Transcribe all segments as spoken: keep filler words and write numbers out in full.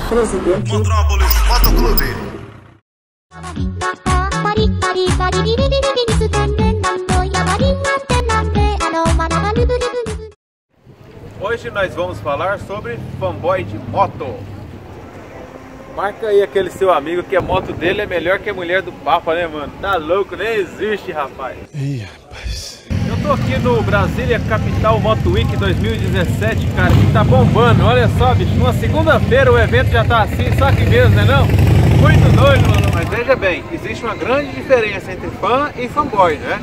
Presidente Metrópolis Motoclube. Hoje nós vamos falar sobre fanboy de moto. Marca aí aquele seu amigo que a moto dele é melhor que a mulher do Papa, né, mano? Tá louco, nem existe, rapaz. Ih, rapaz. Eu tô aqui no Brasília Capital Moto Week dois mil e dezessete, cara, que tá bombando. Olha só, bicho, numa segunda-feira o evento já tá assim, só aqui mesmo, né não? Muito doido, mano. Mas veja bem, existe uma grande diferença entre fã e fanboy, né?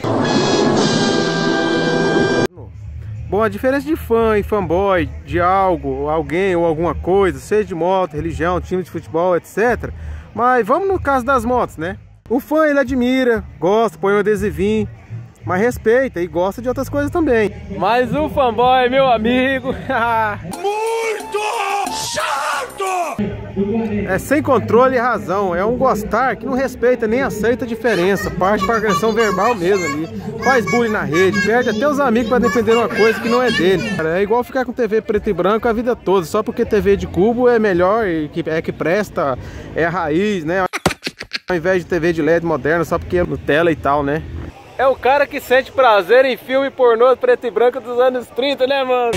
Bom, a diferença de fã e fanboy de algo, alguém ou alguma coisa, seja de moto, religião, time de futebol, etcétera. Mas vamos no caso das motos, né? O fã, ele admira, gosta, põe um adesivinho, mas respeita e gosta de outras coisas também. Mas o fanboy, meu amigo, muito chato! É sem controle e razão, é um gostar que não respeita nem aceita a diferença, parte para agressão verbal mesmo ali, faz bullying na rede, perde até os amigos para defender uma coisa que não é dele. É igual ficar com T V preto e branco a vida toda, só porque T V de cubo é melhor e que é que presta, é a raiz, né? Ao invés de T V de L E D moderna, só porque é Nutella e tal, né? É o cara que sente prazer em filme pornô preto e branco dos anos trinta, né, mano?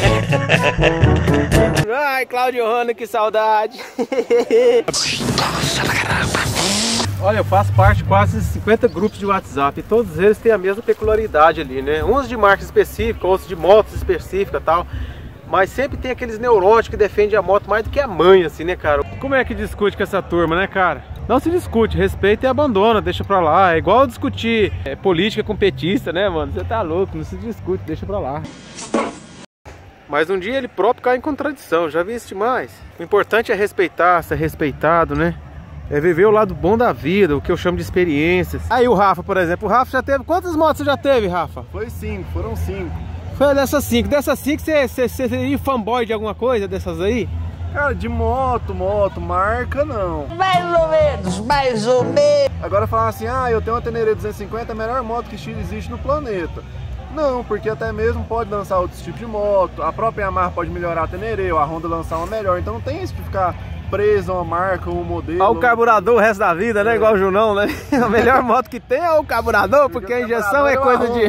Ai, Cláudio Hanna, que saudade. Olha, eu faço parte de quase cinquenta grupos de WhatsApp e todos eles têm a mesma peculiaridade ali, né? Uns de marca específica, outros de motos específicas e tal. Mas sempre tem aqueles neuróticos que defendem a moto mais do que a mãe, assim, né, cara? Como é que discute com essa turma, né, cara? Não se discute, respeita e abandona, deixa pra lá. É igual discutir é, política com petista, né, mano? Você tá louco, não se discute, deixa pra lá. Mas um dia ele próprio cai em contradição, já vi isso demais. O importante é respeitar, ser respeitado, né? É viver o lado bom da vida, o que eu chamo de experiências. Aí o Rafa, por exemplo, o Rafa já teve... Quantas motos você já teve, Rafa? Foi cinco, foram cinco. Foi dessas cinco. Dessas cinco, você, você, você seria fanboy de alguma coisa dessas aí? Cara, de moto, moto, marca não. Mais ou menos, mais ou menos. Agora falar assim, ah, eu tenho uma Tenere duzentos e cinquenta, a melhor moto que existe no planeta. Não, porque até mesmo pode lançar outros tipos de moto, a própria Yamaha pode melhorar a Tenere, ou a Honda lançar uma melhor, então não tem isso de ficar preso a uma marca ou um modelo. Olha o carburador o resto da vida, né? É. Igual o Junão, né? A melhor moto que tem é o carburador, porque, porque a injeção é coisa de...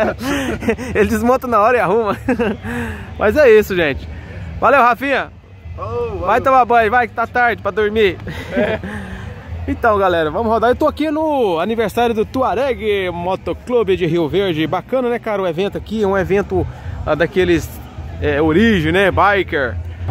Ele desmonta na hora e arruma. Mas é isso, gente. Valeu, Rafinha. Oh, vai tomar banho, vai que tá tarde pra dormir. É. Então, galera, vamos rodar. Eu tô aqui no aniversário do Tuareg Motoclube de Rio Verde. Bacana, né, cara, o evento aqui. É um evento ah, daqueles é, origem, né, biker.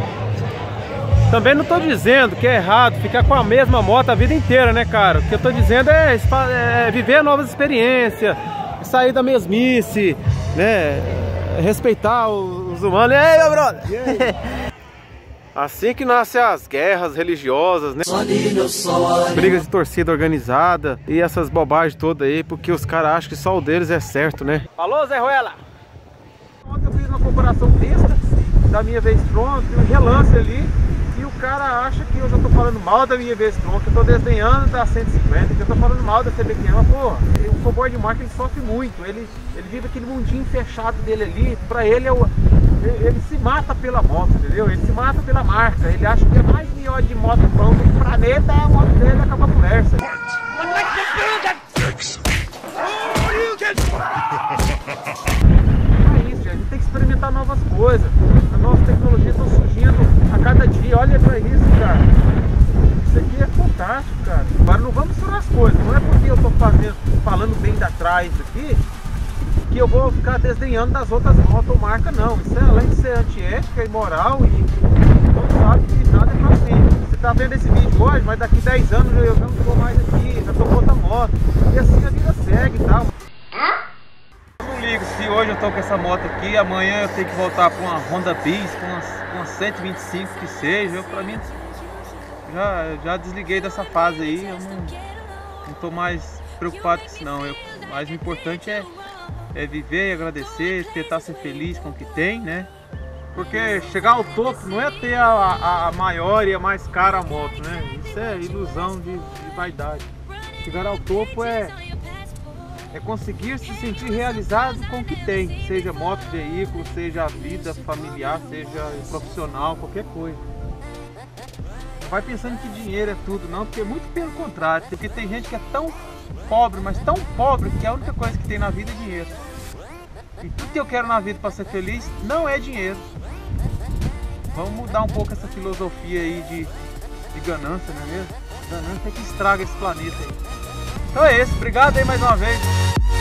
Também não tô dizendo que é errado ficar com a mesma moto a vida inteira, né, cara. O que eu tô dizendo é, é viver novas experiências, sair da mesmice, né, respeitar os humanos. E aí, meu brother? Assim que nascem as guerras religiosas, né? Brigas de torcida organizada e essas bobagens todas aí, porque os caras acham que só o deles é certo, né? Falou, Zé Ruela! Ontem eu fiz uma comparação besta da minha V-Strom, tem um relance ali, e o cara acha que eu já tô falando mal da minha V-Strom, que eu tô desdenhando da cento e cinquenta, que eu tô falando mal da C B quinhentos. Mas, porra, o fanboy de marca ele sofre muito, ele, ele vive aquele mundinho fechado dele ali, pra ele é o... Ele se mata pela moto, entendeu? Ele se mata pela marca. Ele acha que é mais melhor de moto pão do planeta é a moto dele, acaba a conversa. É isso, gente. A gente tem que experimentar novas coisas. As novas tecnologias estão surgindo a cada dia. Olha pra isso, cara. Isso aqui é fantástico, cara. Agora não vamos misturar as coisas. Não é porque eu tô fazendo, falando bem da trás aqui que eu vou ficar desdenhando das outras motomarcas, não. Isso é, além de ser antiética, imoral e todo mundo sabe que nada é pra sempre. Você tá vendo esse vídeo hoje, mas daqui dez anos eu já não tô mais aqui, já tô com outra moto. E assim a vida segue e tal. Eu não ligo se hoje eu tô com essa moto aqui, amanhã eu tenho que voltar pra uma Honda Bis, com umas, com umas cento e vinte e cinco que seja. Eu, pra mim, já, já desliguei dessa fase aí, eu não, não tô mais preocupado com isso não. Eu, mas o importante é É viver e agradecer, tentar ser feliz com o que tem, né? Porque chegar ao topo não é ter a, a, a maior e a mais cara moto, né? Isso é ilusão de, de vaidade. Chegar ao topo é, é conseguir se sentir realizado com o que tem. Seja moto, veículo, seja a vida familiar, seja profissional, qualquer coisa. vai pensando que dinheiro é tudo, não, porque muito pelo contrário, porque tem gente que é tão pobre, mas tão pobre que a única coisa que tem na vida é dinheiro. E tudo que eu quero na vida para ser feliz não é dinheiro. Vamos mudar um pouco essa filosofia aí de, de ganância, não é mesmo? Ganância é que estraga esse planeta aí. Então é isso, obrigado aí mais uma vez.